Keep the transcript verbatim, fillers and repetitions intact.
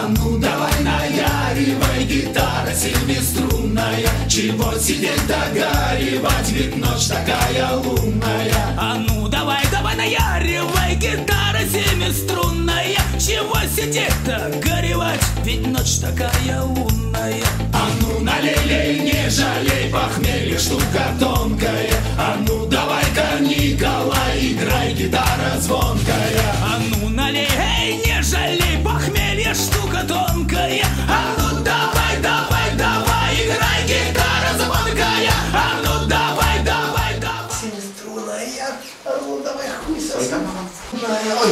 ну давай наяривай, гитара семиструнная. Чего сидеть догоривать, ведь ночь такая лунная. А ну давай, давай наяривай, гитара семиструнная. Чего сидеть-то горевать, ведь ночь такая лунная. А ну налей, не жалей, похмелье штука тонкая. А ну давай-ка, Николай, играй, гитара звонкая. А ну налей, эй, не жалей, похмелье штука тонкая. А ну давай, давай, давай, играй, гитара звонкая. А ну давай, давай, давай. Семиструнная, а ну давай хуй сосам. Ой.